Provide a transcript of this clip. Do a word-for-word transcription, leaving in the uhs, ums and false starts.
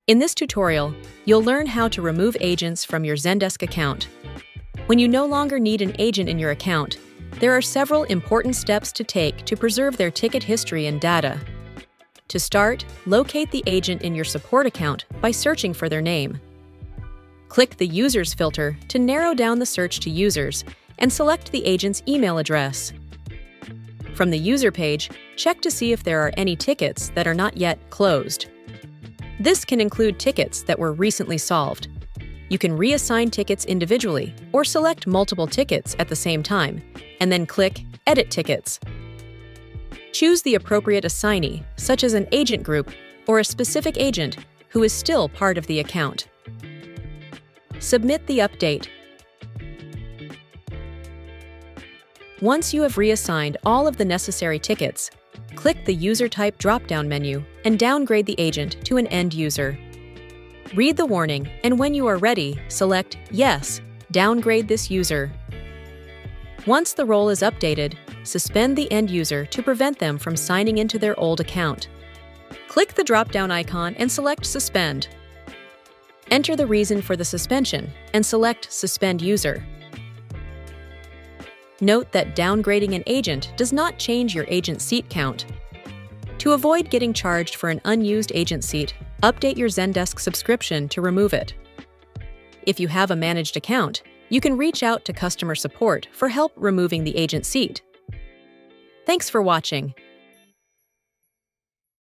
In this tutorial, you'll learn how to remove agents from your Zendesk account. When you no longer need an agent in your account, there are several important steps to take to preserve their ticket history and data. To start, locate the agent in your support account by searching for their name. Click the Users filter to narrow down the search to users and select the agent's email address. From the user page, check to see if there are any tickets that are not yet closed. This can include tickets that were recently solved. You can reassign tickets individually or select multiple tickets at the same time, and then click Edit Tickets. Choose the appropriate assignee, such as an agent group or a specific agent who is still part of the account. Submit the update. Once you have reassigned all of the necessary tickets, click the User Type drop-down menu and downgrade the agent to an end user. Read the warning, and when you are ready, select Yes, downgrade this user. Once the role is updated, suspend the end user to prevent them from signing into their old account. Click the drop-down icon and select Suspend. Enter the reason for the suspension and select Suspend User. Note that downgrading an agent does not change your agent seat count. To avoid getting charged for an unused agent seat, update your Zendesk subscription to remove it. If you have a managed account, you can reach out to customer support for help removing the agent seat. Thanks for watching.